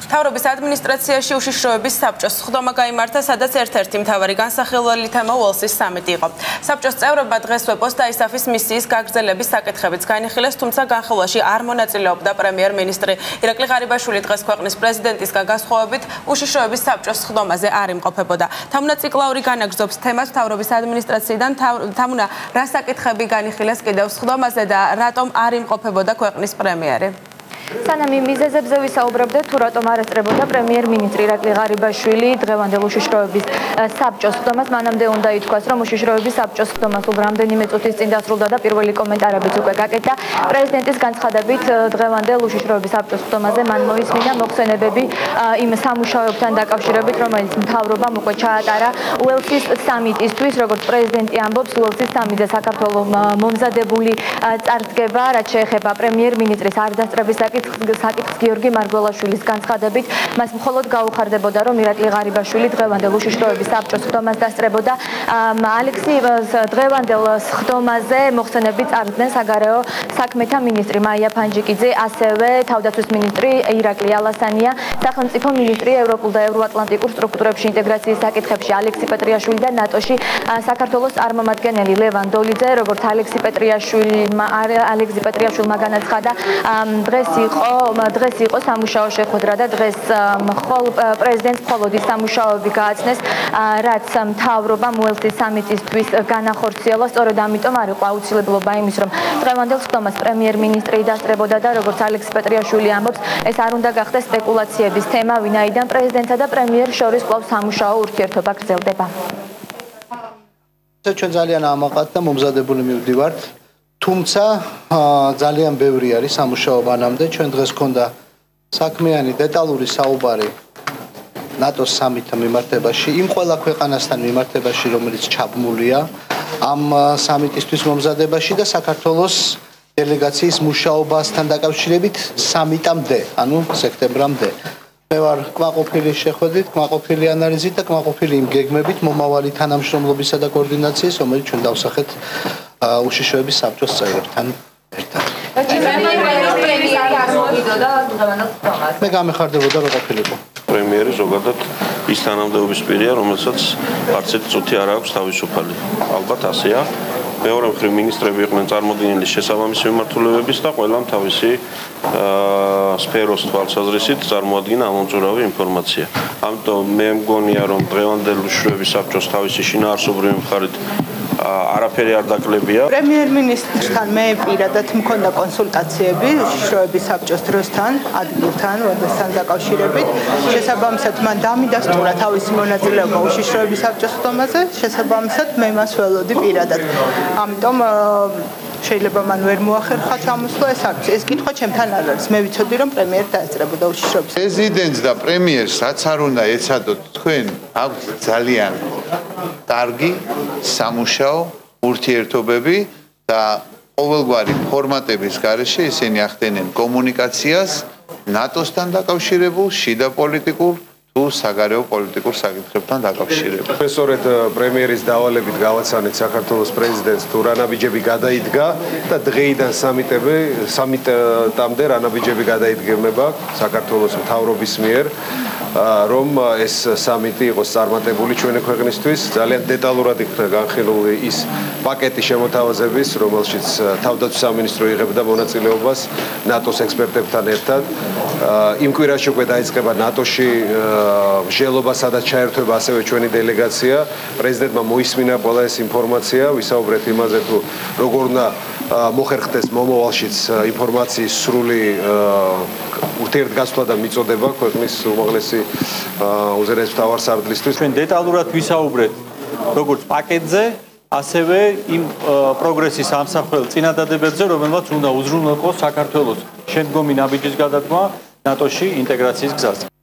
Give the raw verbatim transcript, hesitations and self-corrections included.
მთავრობის ადმინისტრაციაში უშიშროების საბჭოს სხდომა გაიმართა, სადაც ერთ-ერთი მთავარი განსახილველი თემა უელსის სამიტი იყო. საბჭოს წევრებმა დღეს ვეპოს და ისაფის მისიის გაგრძელების საკითხებიც განიხილეს, თუმცა განხილვაში არ მონაწილეობდა პრემიერ-მინისტრი. ირაკლი ღარიბაშვილი დღეს ქვეყნის პრეზიდენტისგან განსხვავებით უშიშროების საბჭოს სხდომაზე არ იმყოფებოდა. თამუნა ციკლაური განაგრძობს თემას მთავრობის ადმინისტრაციიდან. თამუნა, რა საკითხები განიხილეს კიდევ სხდომაზე და რატომ არ იმყოფებოდა ქვეყნის პრემიერი? სანამ იმ მიზეზებზე ვისაუბრებდეთ, თუ რატომ არ ესწრებოდა პრემიერ-მინისტრი ირაკლი ღარიბაშვილი დღევანდელ უშიშროების საბჭოს სხდომას, მანამდე უნდა ითქვას, რომ უშიშროების საბჭოს სხდომა სულ რამდენიმე წუთის წინ დასრულდა და პირველი კომენტარებიც უკვე გაკეთდა. პრეზიდენტის განცხადებით, დღევანდელ უშიშროების საბჭოს სხდომაზე მან მოისმინა მოხსენებები იმ სამუშაოებთან დაკავშირებით, რომელიც მთავრობამ უკვე ჩაატარა უელსის სამიტისთვის, როგორც პრეზიდენტი ამბობს, უელსის სამიტზე საქართველოს მომზადებული წარდგება, რაც შეეხება პრემიერ-მინისტრის არ დასწრების საკითხს გიორგი მარგველაშვილის განცხადებით, მას მხოლოდ გაუხარდებოდა, რომ ირაკლი ღარიბაშვილი დღევანდელ უშიშროების საბჭოს სხდომას დასწრებოდა. ალექსი დღევანდელ სხდომაზე მოხსენები წარდგნენ საგარეო საქმეთა მინისტრი მაია ფანჯიკიძე, ასევე თავდაცვის მინისტრი ირაკლი ალასანია, სახელმწიფო მინისტრი ევროპულ და ევროატლანტიკურ სტრუქტურებში ინტეგრაციის საკითხებში ალექსი პეტრიაშვილი და ნატოში საქართველოს წარმომადგენელი ლევან დოლიძე, როგორც ალექსი პეტრიაშვილმა ალექსი პეტრიაშვილმა განაცხადა, დღეს იყო დღეს იყო სამუშაო შეხვედრა და დღეს მხოლოდ პრეზიდენტს მხოლოდ ის სამუშაოები გააცნეს, რაც მთავრობამ უელსის სამიტისთვის განახორციელა. სწორედ ამიტომ არ იყო აუცილებლობა იმის, რომ დღევანდელ სხდომას პრემიერ-მინისტრი დასწრებოდა და როგორც ალექსი პეტრიაშვილი ამბობს, ეს არ უნდა გახდეს სპეკულაციების თემა, ვინაიდან პრეზიდენტსა და პრემიერს შორის კვლავ სამუშაო ურთიერთობა გრძელდება. ჩვენ ძალიან ამაყად და მომზადებული მივდივართ. თუმცა ძალიან ბევრი არის სამუშაო მანამდე. ჩვენ დღეს გქონდა საქმიანი დეტალური საუბარი ნატოს სამიტთან მიმართებაში, იმ ყველა ქვეყანასთან მიმართებაში, რომელიც ჩაბმულია ამ სამიტისთვის მომზადებაში და საქართველოს დელეგაციის მუშაობასთან დაკავშირებით სამიტამდე, ანუ სექტემბრამდე. მე ვარ კმაყოფილი შეხვედრით, კმაყოფილი ანალიზით და კმაყოფილი იმ გეგმებით მომავალი თანამშრომლობისა და კოორდინაციის, რომელიც ჩვენ დავსახეთ უშიშროების საბჭოს წევრებთან ერთად. მე გამეხარდებოდა რომ ყოფილიყო. პრემიერი ზოგადად ის თანამდებობის პირია, რომელსაც არც ერთი წუთი არ აქვს თავისუფალი. ალბათ ასეა. მეორე მხრივ მინისტრები იყვნენ წარმოდგენილი შესაბამისი მიმართულებების და ყველამ თავისი სფეროს თვალსაზრისით წარმოადგინა ამომწურავი ინფორმაცია. ამიტომ მე მგონია, რომ დღევანდელ უშიშროების საბჭოს თავისი შინაარსობრივი მხარით არაფერი არ დაკლებია. პრემიერ-მინისტრთან მე პირადად მქონდა კონსულტაციები უშიშროების საბჭოს დროსთან, ადგილთან, როდესთან დაკავშირებით. შესაბამისად მან დამიდასტურა თავისი მონაწილეობა უშიშროების საბჭოს სხდომაზე, შესაბამისად მე მას ველოდი პირადად. ამიტომ შეიძლება მან ვერ მოახერხა ჩამოსვლა ეს აქცია. ეს კითხვა ჩემთან არ არის. მე ვიცოდი რომ პრემიერი დაესწრებოდა უშიშროების. პრეზიდენტს და პრემიერს რაც არ უნდა ეცადოთ, თქვენ აქვთ ძალიან კარგი სამუშაო ურთიერთობები და ყოველგვარი ფორმატების გარეშე ისინი ახდენენ კომუნიკაციას ნატოსთან დაკავშირებულ შიდა პოლიტიკურ თუ საგარეო პოლიტიკურ საკითხებთან დაკავშირებით. სწორედ პრემიერის დავალებით გავაცანეთ საქართველოს პრეზიდენტს თუ რა ნაბიჯები გადაიდგა და დღეიდან სამიტები სამიტამდე რა ნაბიჯები გადაიდგება საქართველოს მთავრობის მიერ, რომ ეს სამიტი იყოს წარმატებული ჩვენი ქვეყნისთვის. ძალიან დეტალურად იქნა განხილული ის პაკეტი შემოთავაზების, რომელშიც თავდაცვის სამინისტრო იღებდა მონაწილეობას ნატოს ექსპერტებთან ერთად. იმ კვირაში უკვე დაიწყება ნატოში მსჯელობა, სადაც ჩაერთვება ასევე ჩვენი დელეგაცია. პრეზიდენტმა მოისმინა ყველა ეს ინფორმაცია, ვისაუბრეთ იმაზე, თუ როგორ უნდა მოხერხდეს მომავალშიც ინფორმაციის სრული ურთიერთგაცვლა და მიწოდება ქვეყნის უმაღლესი უზენაეს მთავარსარდლისთვის. ჩვენ დეტალურად ვისაუბრეთ როგორც პაკეტზე, ასევე იმ პროგრესის ამსახველ წინადადებებზე, რომელმაც უნდა უზრუნველყოს საქართველოს შემდგომი ნაბიჯის გადადგმა ნატოში ინტეგრაციის გზაზე.